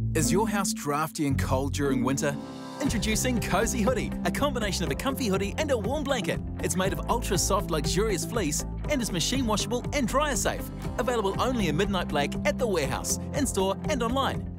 Is your house drafty and cold during winter? Introducing Cozy Hoodie, a combination of a comfy hoodie and a warm blanket. It's made of ultra-soft, luxurious fleece and is machine washable and dryer safe. Available only in midnight black at The Warehouse, in-store and online.